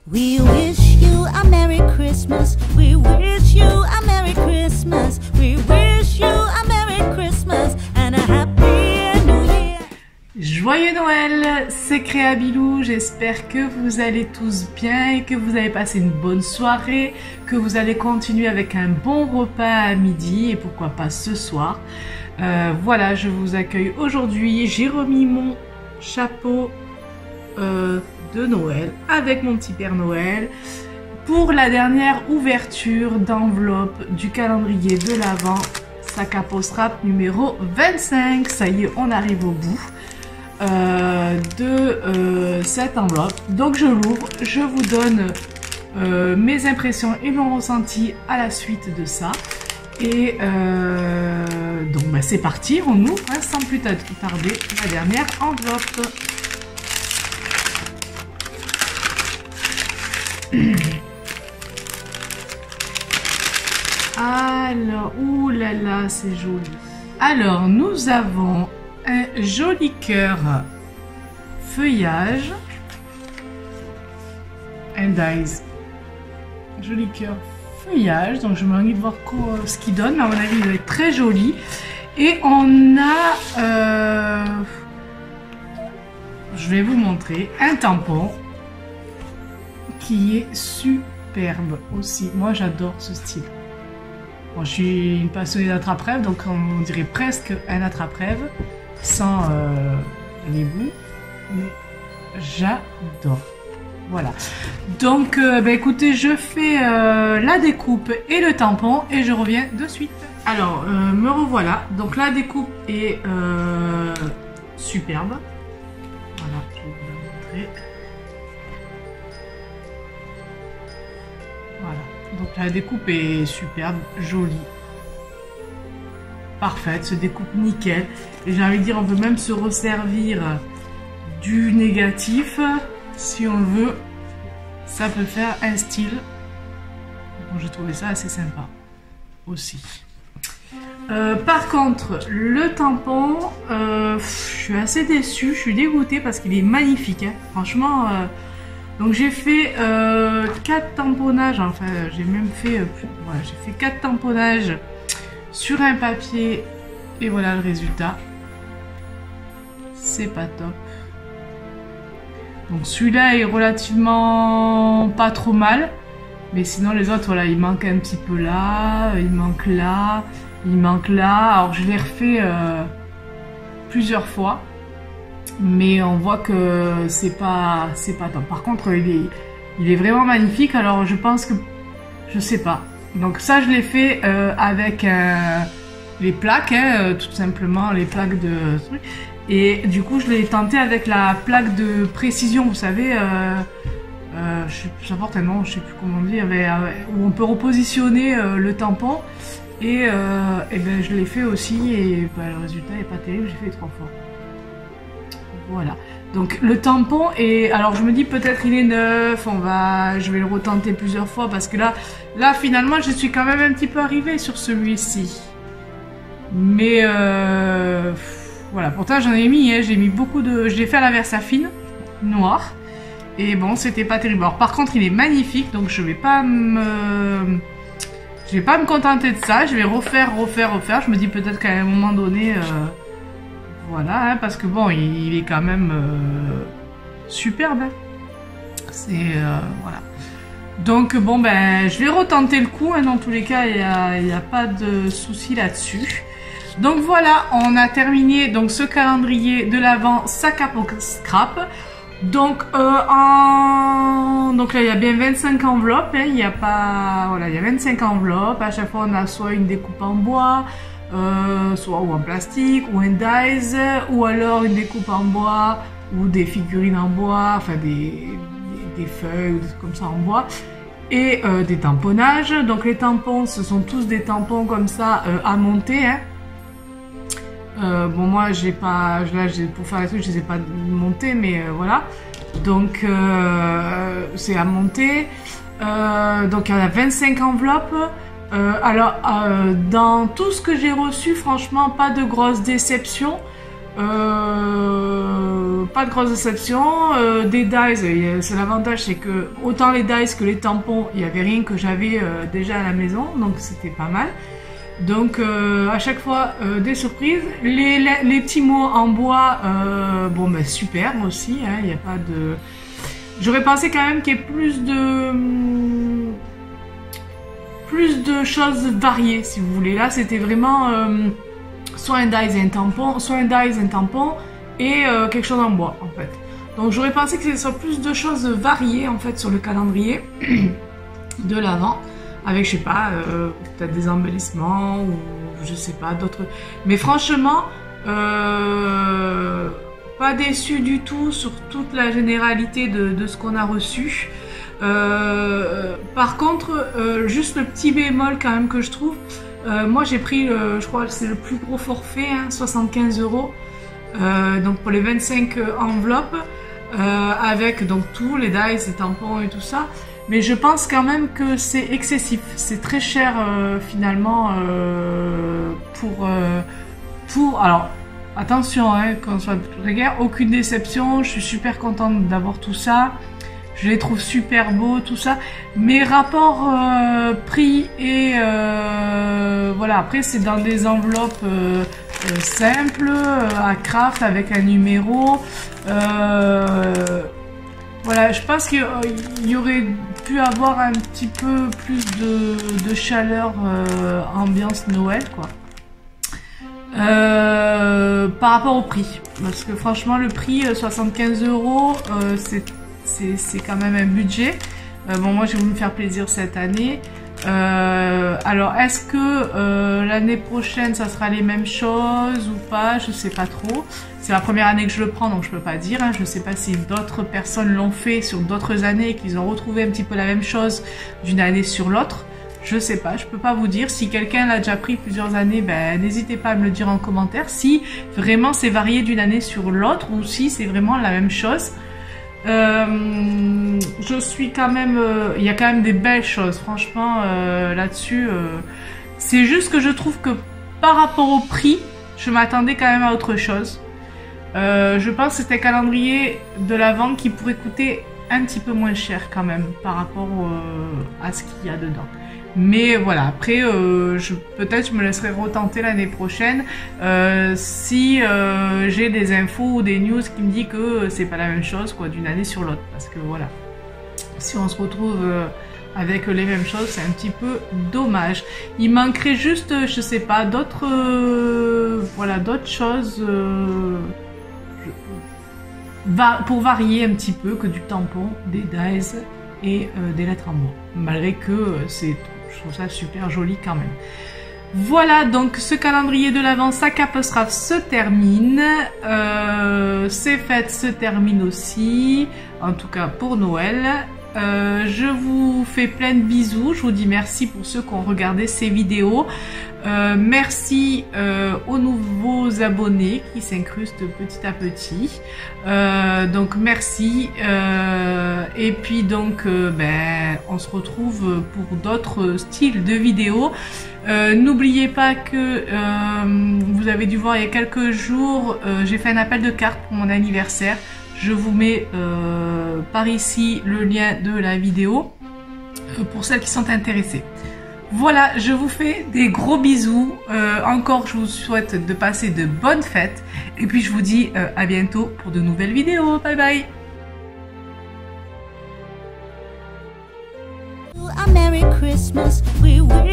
We wish you a Merry Christmas. We wish you a Merry Christmas. We wish you a Merry Christmas and a Happy New Year. Joyeux Noël, c'est Créa Bilou, j'espère que vous allez tous bien et que vous avez passé une bonne soirée, que vous allez continuer avec un bon repas à midi et pourquoi pas ce soir. Voilà, je vous accueille aujourd'hui, j'ai remis mon chapeau de Noël avec mon petit Père Noël pour la dernière ouverture d'enveloppe du calendrier de l'Avent Sac à Post Wrap numéro 25. Ça y est, on arrive au bout de cette enveloppe. Donc je l'ouvre, je vous donne mes impressions et mon ressenti à la suite de ça. Et donc bah, c'est parti, on ouvre hein, sans plus tarder la dernière enveloppe. Alors, oulala, c'est joli. Alors, nous avons un joli cœur feuillage. And eyes. Joli cœur feuillage. Donc, je me demande de voir ce qu'il donne. Mais à mon avis, il va être très joli. Et on a... je vais vous montrer un tampon qui est superbe aussi. Moi, j'adore ce style. Bon, je suis une passionnée d'attrape-rêve, donc on dirait presque un attrape-rêve sans les bouts. Mais j'adore. Voilà. Donc, bah, écoutez, je fais la découpe et le tampon et je reviens de suite. Alors, me revoilà. Donc, la découpe est superbe. Voilà, je vais vous la montrer. Voilà, donc la découpe est superbe, jolie, parfaite, se découpe nickel. Et j'ai envie de dire, on peut même se resservir du négatif, si on veut, ça peut faire un style. Bon, j'ai trouvé ça assez sympa, aussi. Par contre, le tampon, je suis assez déçue, je suis dégoûtée parce qu'il est magnifique, hein. Franchement... donc j'ai fait 4 tamponnages, enfin j'ai même fait, voilà, j'ai fait 4 tamponnages sur un papier et voilà le résultat. C'est pas top. Donc celui-là est relativement pas trop mal, mais sinon les autres, voilà, il manque un petit peu là, il manque là, il manque là. Alors je l'ai refait plusieurs fois. Mais on voit que c'est pas top. Par contre, il est vraiment magnifique. Alors, je pense que... Je sais pas. Donc ça, je l'ai fait avec les plaques, hein, tout simplement, les plaques de... Et du coup, je l'ai tenté avec la plaque de précision, vous savez... ça porte un nom, je sais plus comment on dit, où on peut repositionner le tampon. Et ben, je l'ai fait aussi et ben, le résultat est pas terrible, j'ai fait 3 fois. Voilà, donc le tampon est... Alors je me dis peut-être il est neuf, je vais le retenter plusieurs fois parce que là finalement je suis quand même un petit peu arrivée sur celui-ci. Mais voilà, pourtant j'en ai mis, hein, j'ai mis beaucoup de... Je l'ai fait à la Versafine, noir. Et bon, c'était pas terrible. Alors par contre il est magnifique, donc je vais pas me contenter de ça, je vais refaire. Je me dis peut-être qu'à un moment donné... voilà, hein, parce que bon, il est quand même superbe. Hein. C'est voilà. Donc bon, ben, je vais retenter le coup. Hein, dans tous les cas, il n'y a pas de souci là-dessus. Donc voilà, on a terminé donc ce calendrier de l'Avent Sac à Post Wrap. Donc donc là, il y a bien 25 enveloppes. Hein, il y a pas, voilà, il y a 25 enveloppes. À chaque fois, on a soit une découpe en bois. Soit ou en plastique ou en dies, ou alors une découpe en bois ou des figurines en bois, enfin des feuilles ou des trucs comme ça en bois, et des tamponnages. Donc les tampons, ce sont tous des tampons comme ça à monter, hein. Bon, moi j'ai pas, là pour faire les trucs je les ai pas montés, mais voilà, donc c'est à monter. Donc il y en a 25 enveloppes. Alors, dans tout ce que j'ai reçu, franchement, pas de grosse déception. Pas de grosse déception. Des dies, c'est l'avantage, c'est que autant les dies que les tampons, il n'y avait rien que j'avais déjà à la maison, donc c'était pas mal. Donc à chaque fois des surprises. Les petits mots en bois, bon ben super aussi, hein, il n'y a pas de... J'aurais pensé quand même qu'il y ait plus de choses variées, si vous voulez. Là c'était vraiment soit un dies et un tampon, soit un dies et un tampon et quelque chose en bois en fait. Donc j'aurais pensé que ce soit plus de choses variées en fait sur le calendrier de l'Avent. Avec, je sais pas, peut-être des embellissements ou je sais pas, d'autres. Mais franchement, pas déçu du tout sur toute la généralité de ce qu'on a reçu. Par contre, juste le petit bémol quand même que je trouve, moi j'ai pris, je crois que c'est le plus gros forfait, hein, 75 €, donc pour les 25 enveloppes, avec donc tous les dies, les tampons et tout ça. Mais je pense quand même que c'est excessif, c'est très cher finalement pour... Alors, attention, hein, qu'on soit très guère, aucune déception, je suis super contente d'avoir tout ça, je les trouve super beaux, tout ça. Mais rapport prix et... voilà, après c'est dans des enveloppes simples, à craft, avec un numéro... Voilà, je pense qu'il y aurait pu avoir un petit peu plus de chaleur ambiance Noël, quoi. Par rapport au prix. Parce que franchement, le prix, 75 €, c'est quand même un budget. Bon, moi, j'ai voulu me faire plaisir cette année. Alors, est-ce que l'année prochaine, ça sera les mêmes choses ou pas? Je sais pas trop. C'est la première année que je le prends, donc je peux pas dire. Hein. Je sais pas si d'autres personnes l'ont fait sur d'autres années et qu'ils ont retrouvé un petit peu la même chose d'une année sur l'autre. Je sais pas, je peux pas vous dire. Si quelqu'un l'a déjà pris plusieurs années, ben n'hésitez pas à me le dire en commentaire. Si vraiment c'est varié d'une année sur l'autre ou si c'est vraiment la même chose. Je suis quand même... il y a quand même des belles choses, franchement, là-dessus. C'est juste que je trouve que par rapport au prix, je m'attendais quand même à autre chose. Je pense que c'était un calendrier de l'Avent qui pourrait coûter un petit peu moins cher quand même par rapport à ce qu'il y a dedans. Mais voilà, après, peut-être je me laisserai retenter l'année prochaine si j'ai des infos ou des news qui me disent que c'est pas la même chose quoi d'une année sur l'autre. Parce que voilà, si on se retrouve avec les mêmes choses, c'est un petit peu dommage. Il manquerait juste, je sais pas, d'autres voilà, d'autres choses pour varier un petit peu que du tampon, des dies et des lettres en bois. Malgré que je trouve ça super joli quand même. Voilà, donc ce calendrier de l'Avent, sa capstrave se termine. Ces fêtes se terminent aussi, en tout cas pour Noël. Je vous fais plein de bisous, je vous dis merci pour ceux qui ont regardé ces vidéos. Merci aux nouveaux abonnés qui s'incrustent petit à petit. Donc merci. Et puis donc ben, on se retrouve pour d'autres styles de vidéos. N'oubliez pas que vous avez dû voir il y a quelques jours, j'ai fait un appel de cartes pour mon anniversaire. Je vous mets par ici le lien de la vidéo pour celles qui sont intéressées. Voilà, je vous fais des gros bisous. Encore, je vous souhaite de passer de bonnes fêtes. Et puis, je vous dis à bientôt pour de nouvelles vidéos. Bye bye! A Merry Christmas, we wish